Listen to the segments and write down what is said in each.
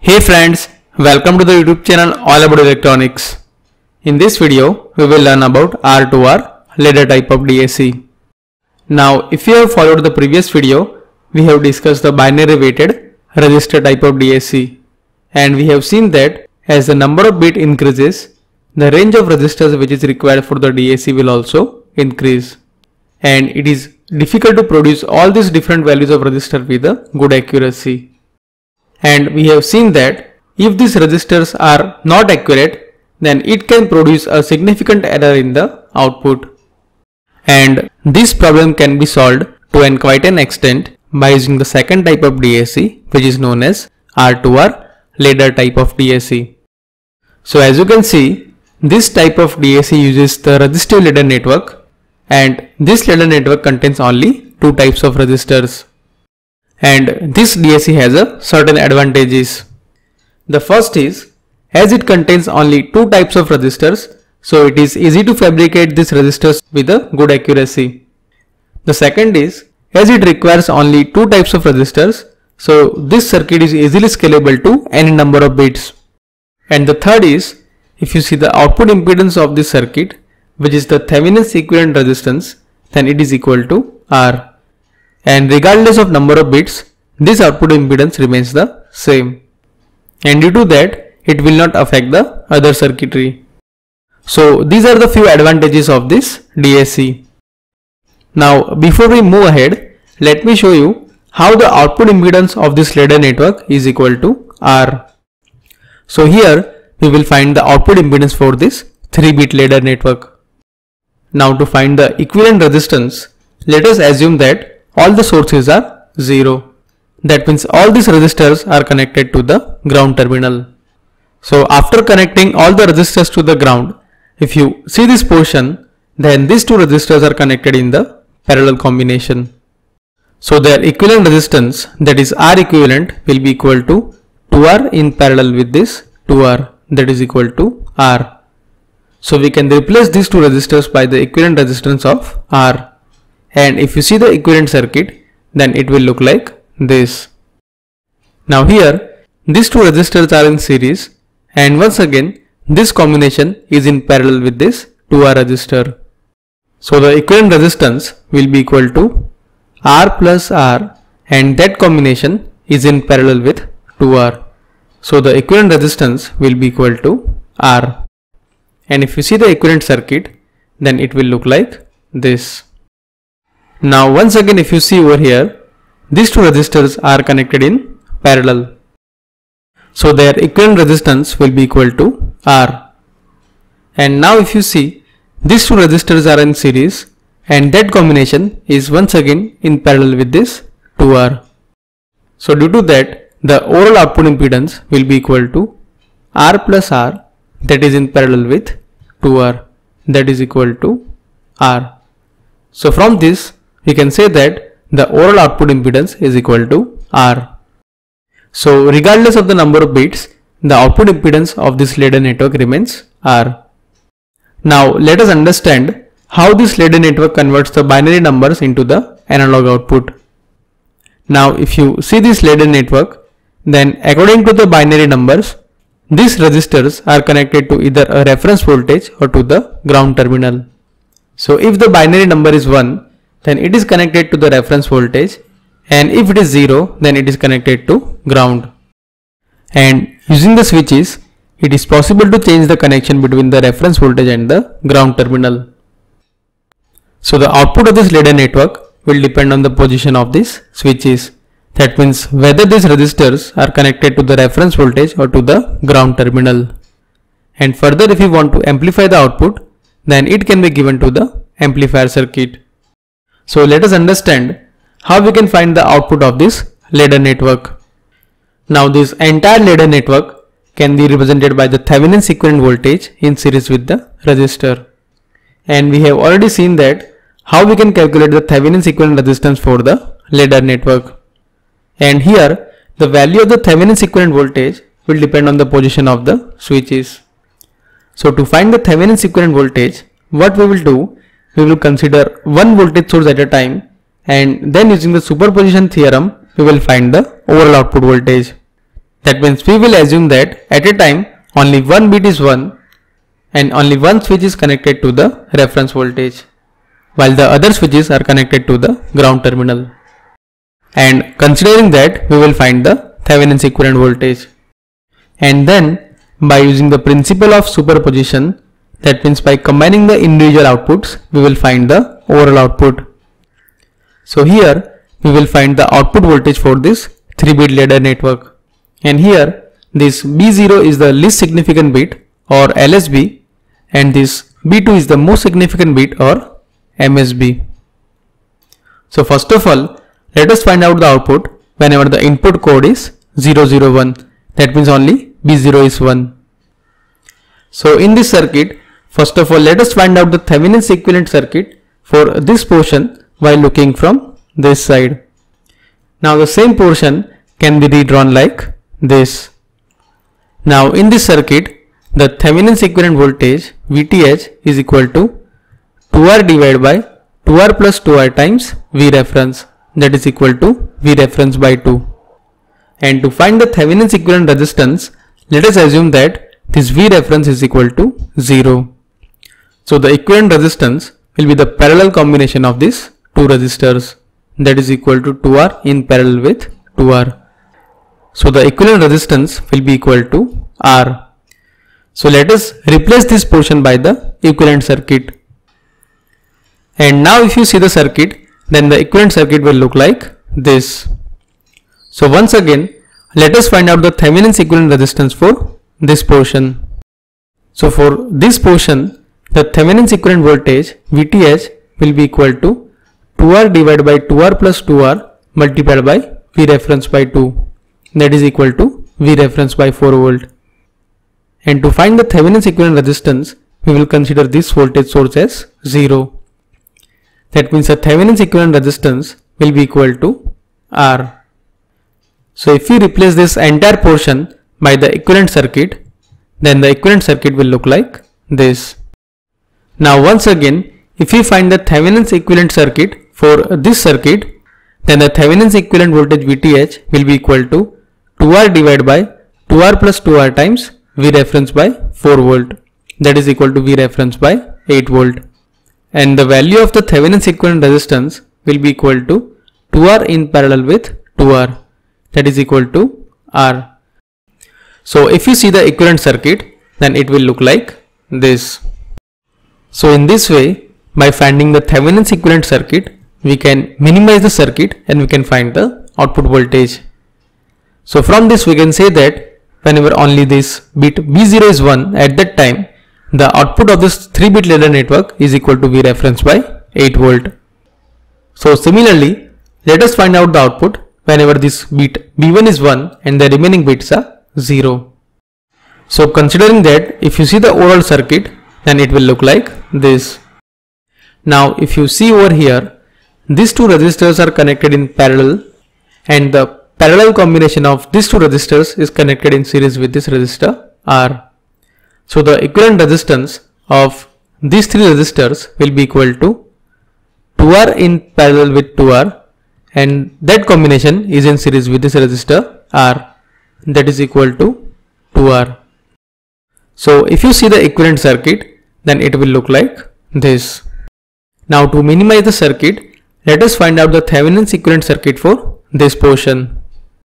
Hey friends, welcome to the YouTube channel All About Electronics. In this video, we will learn about R-2R ladder type of DAC. Now, if you have followed the previous video, we have discussed the binary weighted resistor type of DAC, and we have seen that as the number of bit increases, the range of resistors which is required for the DAC will also increase, and it is difficult to produce all these different values of resistor with a good accuracy. And we have seen that if these resistors are not accurate, then it can produce a significant error in the output. And this problem can be solved to quite an extent by using the second type of DAC, which is known as R-2R ladder type of DAC. So as you can see, this type of DAC uses the resistive ladder network, and this ladder network contains only two types of resistors. And this DAC has a certain advantages. The first is, as it contains only two types of resistors, so it is easy to fabricate these resistors with a good accuracy. The second is, as it requires only two types of resistors, so this circuit is easily scalable to any number of bits. And the third is, if you see the output impedance of this circuit, which is the Thevenin's equivalent resistance, then it is equal to R. And regardless of number of bits, this output impedance remains the same. And due to that, it will not affect the other circuitry. So these are the few advantages of this DAC. Now before we move ahead, let me show you how the output impedance of this ladder network is equal to R. So here we will find the output impedance for this 3-bit ladder network. Now to find the equivalent resistance, let us assume that all the sources are 0. That means all these resistors are connected to the ground terminal. So after connecting all the resistors to the ground, if you see this portion, then these two resistors are connected in the parallel combination. So their equivalent resistance, that is R equivalent, will be equal to 2R in parallel with this 2R, that is equal to R. So we can replace these two resistors by the equivalent resistance of R. And if you see the equivalent circuit, then it will look like this. Now here, these two resistors are in series, and once again, this combination is in parallel with this 2R resistor. So the equivalent resistance will be equal to R plus R, and that combination is in parallel with 2R. So the equivalent resistance will be equal to R. And if you see the equivalent circuit, then it will look like this. Now once again, if you see over here, these two resistors are connected in parallel. So their equivalent resistance will be equal to R. And now if you see, these two resistors are in series, and that combination is once again in parallel with this 2R. So due to that, the overall output impedance will be equal to R plus R, that is in parallel with 2R, that is equal to R. So from this, we can say that the overall output impedance is equal to R. So regardless of the number of bits, the output impedance of this ladder network remains R. Now let us understand how this ladder network converts the binary numbers into the analog output. Now if you see this ladder network, then according to the binary numbers, these resistors are connected to either a reference voltage or to the ground terminal. So if the binary number is 1, then it is connected to the reference voltage, and if it is 0, then it is connected to ground. And using the switches, it is possible to change the connection between the reference voltage and the ground terminal. So the output of this ladder network will depend on the position of these switches. That means whether these resistors are connected to the reference voltage or to the ground terminal. And further, if you want to amplify the output, then it can be given to the amplifier circuit. So let us understand how we can find the output of this ladder network. Now this entire ladder network can be represented by the Thevenin's equivalent voltage in series with the resistor. And we have already seen that how we can calculate the Thevenin's equivalent resistance for the ladder network. And here the value of the Thevenin's equivalent voltage will depend on the position of the switches. So to find the Thevenin's equivalent voltage, what we will do, we will consider one voltage source at a time, and then using the superposition theorem, we will find the overall output voltage. That means we will assume that at a time only one bit is 1 and only one switch is connected to the reference voltage, while the other switches are connected to the ground terminal. And considering that, we will find the Thevenin's equivalent voltage. And then by using the principle of superposition, that means by combining the individual outputs, we will find the overall output. So here we will find the output voltage for this 3-bit ladder network. And here this B0 is the least significant bit or LSB, and this B2 is the most significant bit or MSB. So first of all, let us find out the output whenever the input code is 001. That means only B0 is 1. So in this circuit, first of all, let us find out the Thevenin's equivalent circuit for this portion while looking from this side. Now the same portion can be redrawn like this. Now in this circuit, the Thevenin's equivalent voltage VTH is equal to 2R divided by 2R plus 2R times V reference, that is equal to V reference by 2. And to find the Thevenin's equivalent resistance, let us assume that this V reference is equal to 0. So the equivalent resistance will be the parallel combination of these two resistors, that is equal to 2R in parallel with 2R. So the equivalent resistance will be equal to R. So let us replace this portion by the equivalent circuit. And now if you see the circuit, then the equivalent circuit will look like this. So once again, let us find out the Thevenin's equivalent resistance for this portion. So for this portion, the Thevenin's equivalent voltage VTH will be equal to 2R divided by 2R plus 2R multiplied by V reference by 2, that is equal to V reference by 4 volt. And to find the Thevenin's equivalent resistance, we will consider this voltage source as 0. That means the Thevenin's equivalent resistance will be equal to R. So if we replace this entire portion by the equivalent circuit, then the equivalent circuit will look like this. Now once again, if we find the Thevenin's equivalent circuit for this circuit, then the Thevenin's equivalent voltage VTH will be equal to 2R divided by 2R plus 2R times V reference by 4 volt, that is equal to V reference by 8 volt. And the value of the Thevenin's equivalent resistance will be equal to 2R in parallel with 2R, that is equal to R. So if you see the equivalent circuit, then it will look like this. So in this way, by finding the Thevenin's equivalent circuit, we can minimize the circuit and we can find the output voltage. So from this we can say that whenever only this bit B0 is 1, at that time the output of this 3-bit ladder network is equal to V reference by 8 volt. So similarly, let us find out the output whenever this bit B1 is 1 and the remaining bits are 0. So considering that, if you see the overall circuit, then it will look like this. Now if you see over here, these two resistors are connected in parallel, and the parallel combination of these two resistors is connected in series with this resistor R. So the equivalent resistance of these three resistors will be equal to 2R in parallel with 2R, and that combination is in series with this resistor R, that is equal to 2R. So if you see the equivalent circuit, then it will look like this. Now to minimize the circuit, let us find out the Thevenin's equivalent circuit for this portion.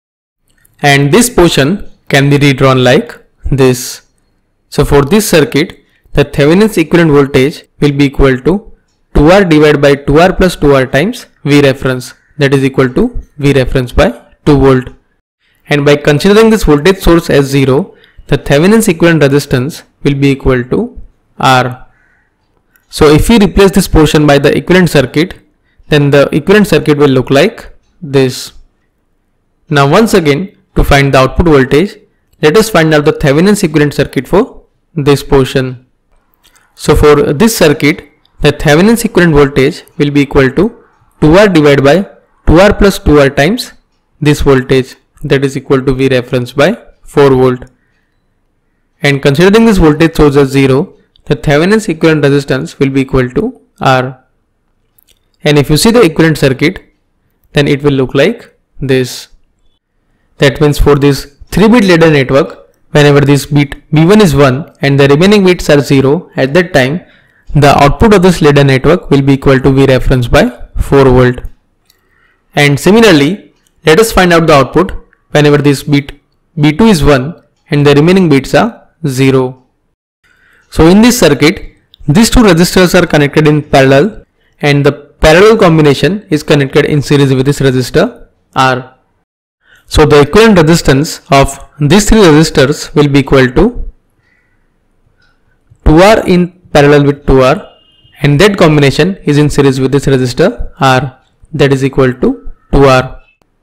And this portion can be redrawn like this. So for this circuit, the Thevenin's equivalent voltage will be equal to 2R divided by 2R plus 2R times V reference, that is equal to V reference by 2 volt. And by considering this voltage source as 0, the Thevenin's equivalent resistance will be equal to R. So if we replace this portion by the equivalent circuit, then the equivalent circuit will look like this. Now once again, to find the output voltage, let us find out the Thevenin's equivalent circuit for this portion. So for this circuit, the Thevenin's equivalent voltage will be equal to 2R divided by 2R plus 2R times this voltage, that is equal to V reference by 4 volt. And considering this voltage source as 0, the Thevenin's equivalent resistance will be equal to R. And if you see the equivalent circuit, then it will look like this. That means for this 3-bit ladder network, whenever this bit B1 is 1 and the remaining bits are 0, at that time the output of this ladder network will be equal to V reference by 4 volt. And similarly, let us find out the output whenever this bit B2 is 1 and the remaining bits are 0. So in this circuit, these two resistors are connected in parallel and the parallel combination is connected in series with this resistor R. So the equivalent resistance of these three resistors will be equal to 2R in parallel with 2R, and that combination is in series with this resistor R, that is equal to 2R.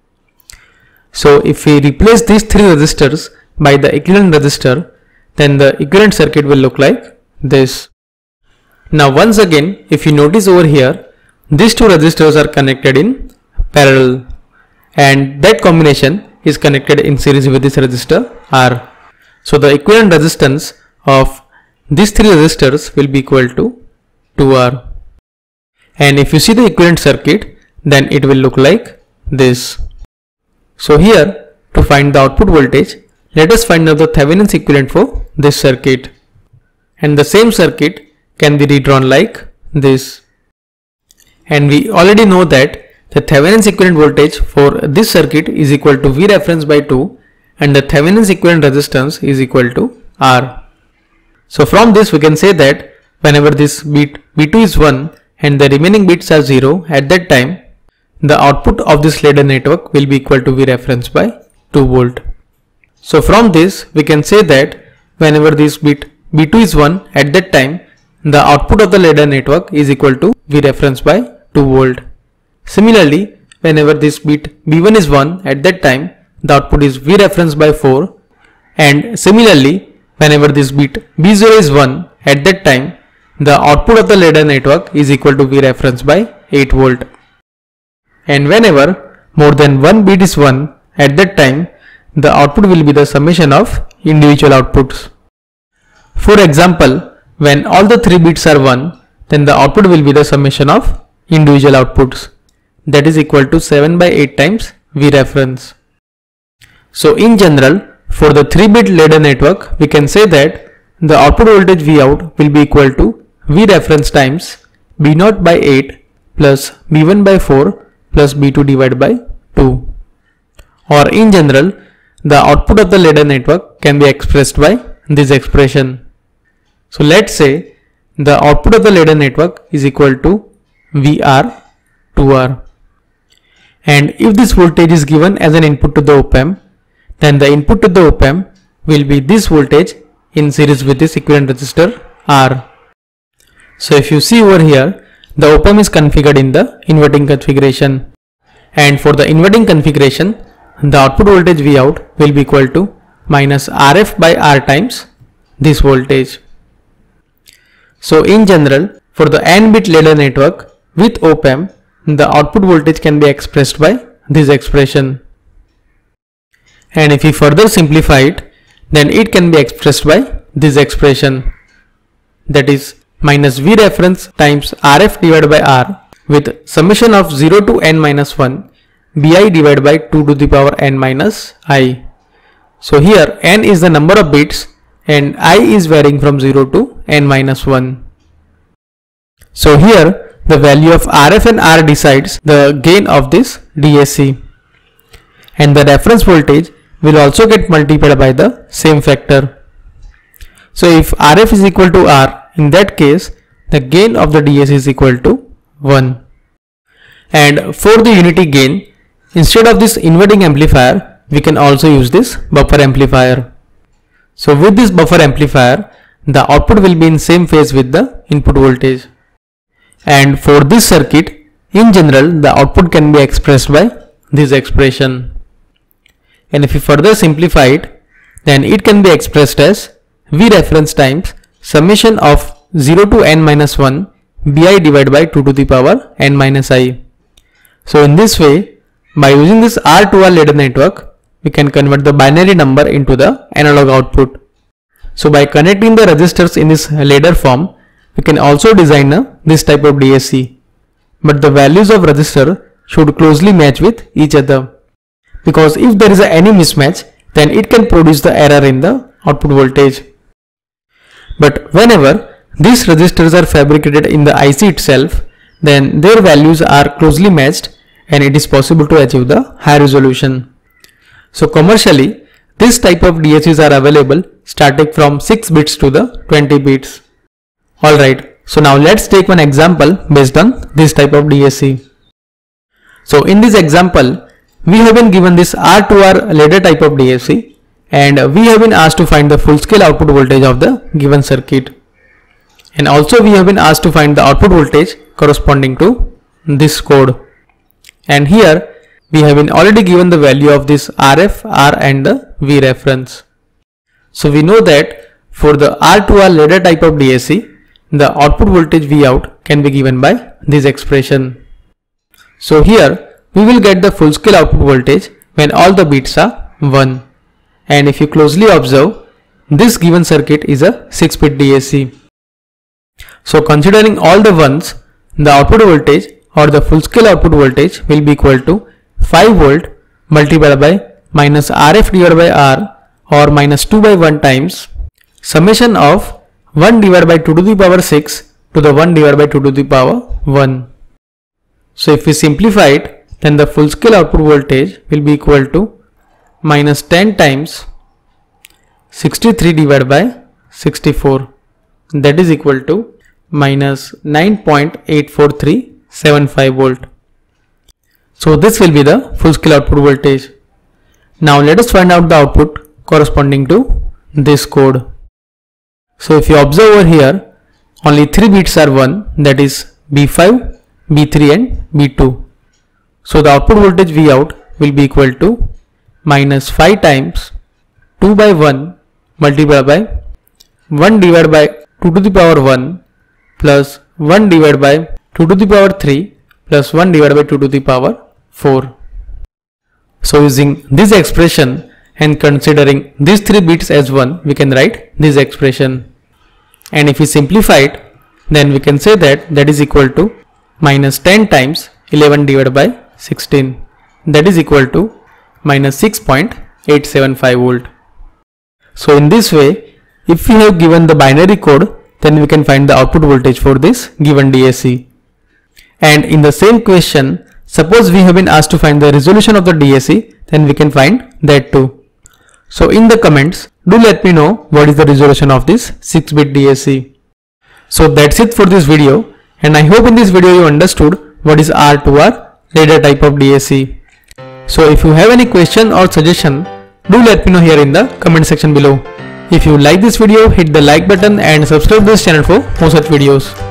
So if we replace these three resistors by the equivalent resistor, then the equivalent circuit will look like this. Now once again, if you notice over here, these two resistors are connected in parallel and that combination is connected in series with this resistor R. So the equivalent resistance of these three resistors will be equal to 2R. And if you see the equivalent circuit, then it will look like this. So here, to find the output voltage, let us find out the Thevenin's equivalent for this circuit. And the same circuit can be redrawn like this. And we already know that the Thevenin's equivalent voltage for this circuit is equal to V reference by 2 and the Thevenin's equivalent resistance is equal to R. So from this we can say that whenever this bit B2 is 1 and the remaining bits are 0, at that time the output of this ladder network will be equal to V reference by 2 volt. So from this we can say that whenever this bit B2 is 1, at that time the output of the ladder network is equal to V reference by 2 volt. Similarly, whenever this bit B1 is 1, at that time the output is V reference by 4, and similarly whenever this bit B0 is 1, at that time the output of the ladder network is equal to V reference by 8 volt. And whenever more than one bit is 1, at that time the output will be the summation of individual outputs. For example, when all the 3 bits are 1, then the output will be the summation of individual outputs, that is equal to 7 by 8 times V reference. So in general, for the 3-bit ladder network, we can say that the output voltage Vout will be equal to V reference times B0 by 8 plus B1 by 4 plus B2 divided by 2. Or in general, the output of the ladder network can be expressed by this expression. So let's say the output of the ladder network is equal to VR 2R. And if this voltage is given as an input to the op-amp, then the input to the op-amp will be this voltage in series with this equivalent resistor R. So if you see over here, the op-amp is configured in the inverting configuration. And for the inverting configuration, the output voltage Vout will be equal to minus RF by R times this voltage. So in general, for the n-bit ladder network with op-amp, the output voltage can be expressed by this expression. And if we further simplify it, then it can be expressed by this expression, that is minus V reference times RF divided by R with summation of 0 to n minus 1 Bi divided by 2 to the power n minus I. So here n is the number of bits and I is varying from 0 to n minus 1. So here the value of RF and R decides the gain of this DAC, and the reference voltage will also get multiplied by the same factor. So if RF is equal to R, in that case the gain of the DAC is equal to 1. And for the unity gain, instead of this inverting amplifier, we can also use this buffer amplifier. So with this buffer amplifier, the output will be in same phase with the input voltage. And for this circuit, in general, the output can be expressed by this expression. And if you further simplify it, then it can be expressed as V reference times summation of 0 to n minus 1 Bi divided by 2 to the power n minus I. So in this way, by using this R-2R ladder network, we can convert the binary number into the analog output. So by connecting the resistors in this ladder form, we can also design this type of DAC. But the values of resistor should closely match with each other, because if there is any mismatch, then it can produce the error in the output voltage. But whenever these resistors are fabricated in the IC itself, then their values are closely matched and it is possible to achieve the high resolution. So commercially, this type of DACs are available starting from 6 bits to the 20 bits. Alright, so now let's take one example based on this type of DAC. So in this example, we have been given this R-2R ladder type of DAC and we have been asked to find the full scale output voltage of the given circuit. And also we have been asked to find the output voltage corresponding to this code. And here we have been already given the value of this RF, R and the V reference. So we know that for the R-2R ladder type of DAC, the output voltage Vout can be given by this expression. So here we will get the full scale output voltage when all the bits are 1. And if you closely observe, this given circuit is a 6-bit DAC. So considering all the ones, the output voltage or the full scale output voltage will be equal to 5 volt multiplied by minus RF divided by R or minus 2 by 1 times summation of 1 divided by 2 to the power 6 to the 1 divided by 2 to the power 1. So if we simplify it, then the full scale output voltage will be equal to minus 10 times 63 divided by 64, that is equal to minus 9.84375 volt. So this will be the full scale output voltage. Now let us find out the output corresponding to this code. So if you observe over here, only 3 bits are 1, that is B5, B3 and B2. So the output voltage Vout will be equal to minus 5 times 2 by 1 multiplied by 1 divided by 2 to the power 1 plus 1 divided by 2 to the power 3 plus 1 divided by 2 to the power 4. So using this expression and considering these 3 bits as 1, we can write this expression. And if we simplify it, then we can say that that is equal to minus 10 times 11 divided by 16, that is equal to minus 6.875 volt. So in this way, if we have given the binary code, then we can find the output voltage for this given DAC. And in the same question, suppose we have been asked to find the resolution of the DAC, then we can find that too. So in the comments, do let me know what is the resolution of this 6-bit DAC. So that's it for this video, and I hope in this video you understood what is R-2R ladder type of DAC. So if you have any question or suggestion, do let me know here in the comment section below. If you like this video, hit the like button and subscribe to this channel for more such videos.